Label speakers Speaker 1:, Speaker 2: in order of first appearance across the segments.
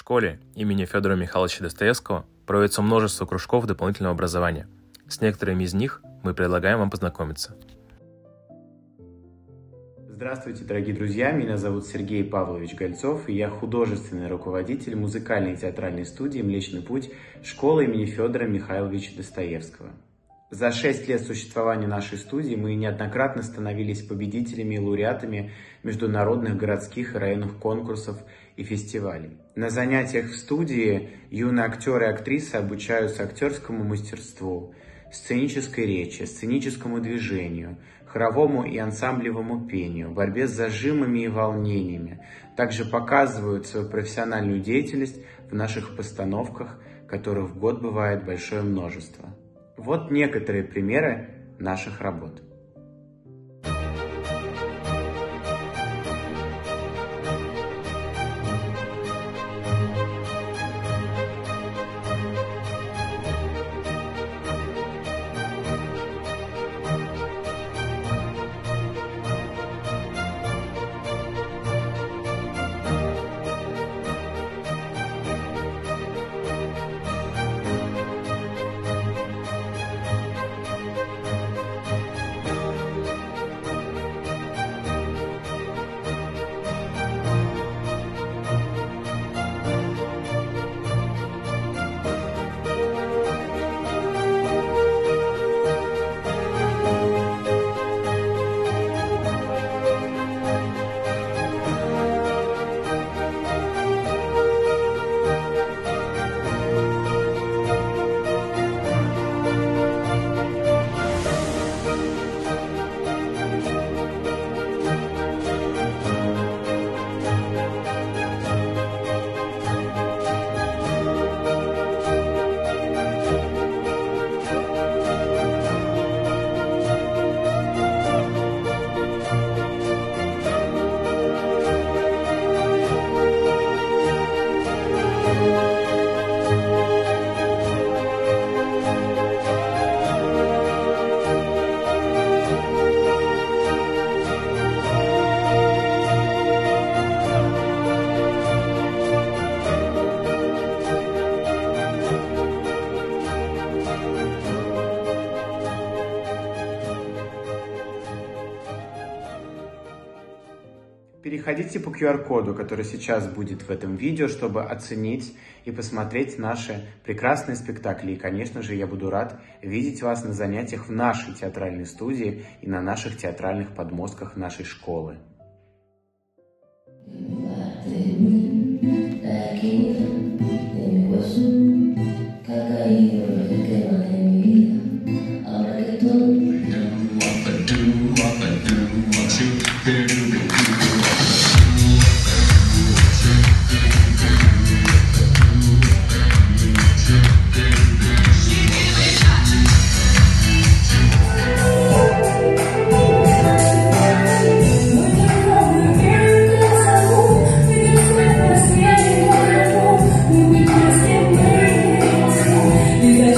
Speaker 1: школе имени Федора Михайловича Достоевского проводится множество кружков дополнительного образования. С некоторыми из них мы предлагаем вам познакомиться.
Speaker 2: Здравствуйте, дорогие друзья! Меня зовут Сергей Павлович Гольцов, и я художественный руководитель музыкальной театральной студии «Млечный путь» школы имени Федора Михайловича Достоевского. За 6 лет существования нашей студии мы неоднократно становились победителями и лауреатами международных городских и районных конкурсов и фестивалей. На занятиях в студии юные актеры и актрисы обучаются актерскому мастерству, сценической речи, сценическому движению, хоровому и ансамблевому пению, борьбе с зажимами и волнениями. Также показывают свою профессиональную деятельность в наших постановках, которых в год бывает большое множество. Вот некоторые примеры наших работ. Переходите по QR-коду, который сейчас будет в этом видео, чтобы оценить и посмотреть наши прекрасные спектакли. И, конечно же, я буду рад видеть вас на занятиях в нашей театральной студии и на наших театральных подмостках нашей школы.
Speaker 3: You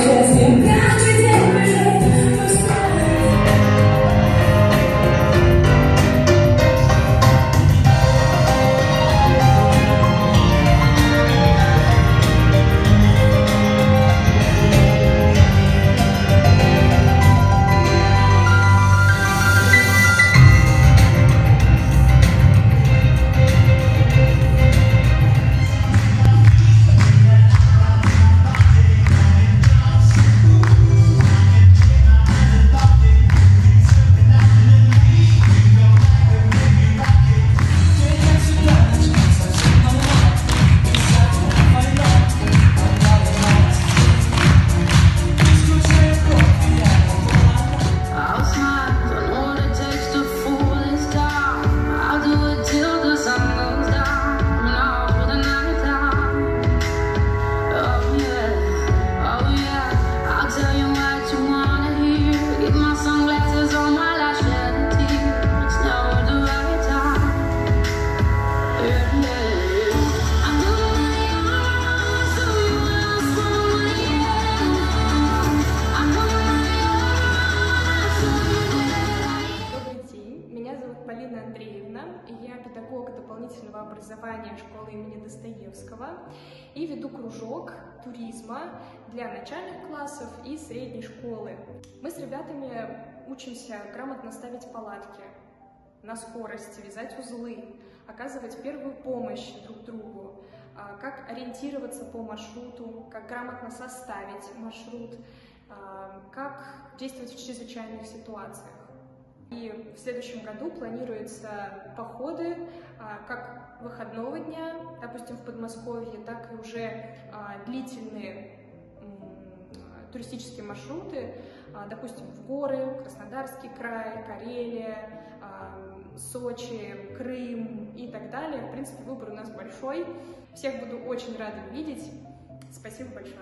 Speaker 3: образования школы имени Достоевского и веду кружок туризма для начальных классов и средней школы. Мы с ребятами учимся грамотно ставить палатки на скорость, вязать узлы, оказывать первую помощь друг другу, как ориентироваться по маршруту, как грамотно составить маршрут, как действовать в чрезвычайных ситуациях. И в следующем году планируются походы как выходного дня, допустим, в Подмосковье, так и уже длительные туристические маршруты, допустим, в горы, Краснодарский край, Карелия, Сочи, Крым и так далее. В принципе, выбор у нас большой. Всех буду очень рада видеть. Спасибо большое.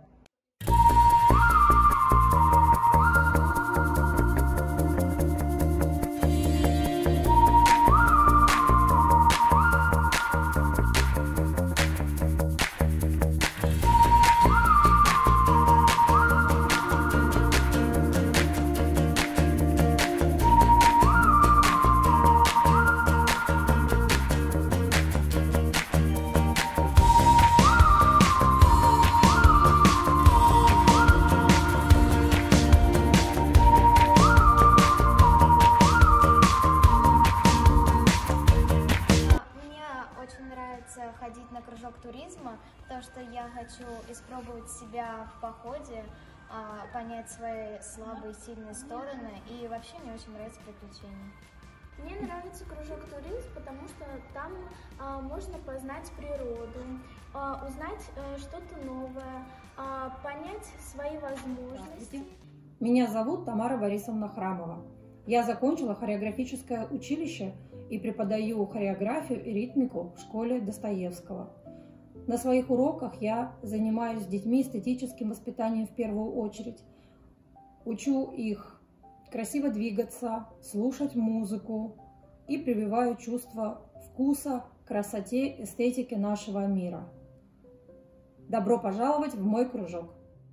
Speaker 4: Ходить на кружок туризма, потому что я хочу испробовать себя в походе, понять свои слабые и сильные стороны, и вообще мне очень нравятся приключения.
Speaker 5: Мне нравится кружок туризм, потому что там можно познать природу, узнать что-то новое, понять свои возможности.
Speaker 6: Меня зовут Тамара Борисовна Храмова. Я закончила хореографическое училище и преподаю хореографию и ритмику в школе Достоевского. На своих уроках я занимаюсь с детьми эстетическим воспитанием в первую очередь. Учу их красиво двигаться, слушать музыку и прививаю чувство вкуса, красоте, эстетике нашего мира. Добро пожаловать в мой кружок!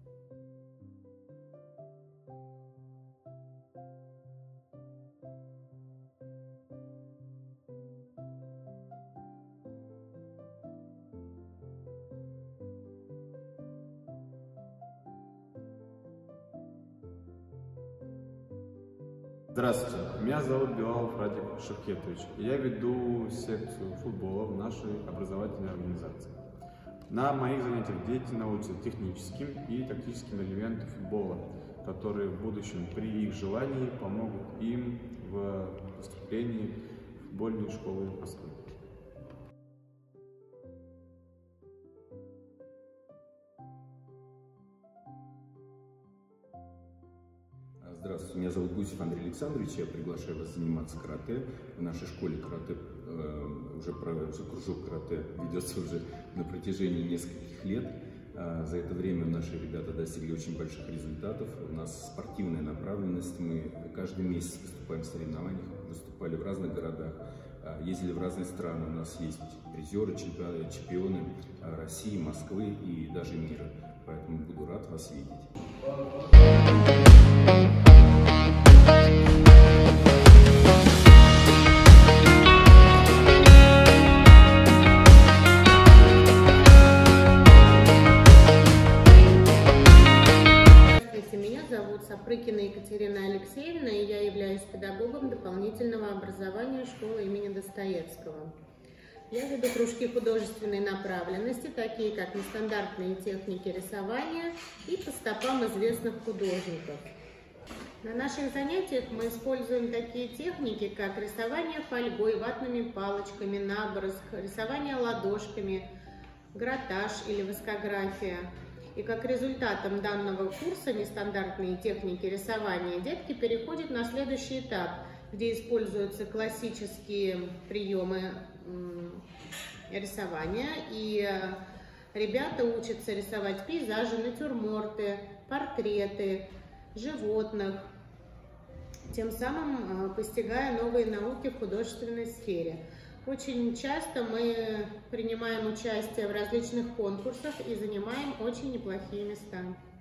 Speaker 7: Здравствуйте, меня зовут Билалов Радик Шевкетович, и я веду секцию футбола в нашей образовательной организации. На моих занятиях дети научатся техническим и тактическим элементам футбола, которые в будущем при их желании помогут им в поступлении в футбольные школы Москвы.
Speaker 8: Здравствуйте, меня зовут Гусев Андрей Александрович, я приглашаю вас заниматься карате. В нашей школе карате, кружок карате ведется уже на протяжении нескольких лет. За это время наши ребята достигли очень больших результатов. У нас спортивная направленность, мы каждый месяц выступаем в соревнованиях, выступали в разных городах, ездили в разные страны. У нас есть призеры, чемпионы России, Москвы и даже мира. Поэтому буду рад вас видеть.
Speaker 9: Здравствуйте, меня зовут Сапрыкина Екатерина Алексеевна, и я являюсь педагогом дополнительного образования школы имени Достоевского. Я веду кружки художественной направленности, такие как нестандартные техники рисования и по стопам известных художников. На наших занятиях мы используем такие техники, как рисование фольгой, ватными палочками, наброск, рисование ладошками, гратаж или воскография. И как результатом данного курса «Нестандартные техники рисования» детки переходят на следующий этап, где используются классические приемы рисования, и ребята учатся рисовать пейзажи, натюрморты, портреты животных, тем самым постигая новые науки в художественной сфере. Очень часто мы принимаем участие в различных конкурсах и занимаем очень неплохие места.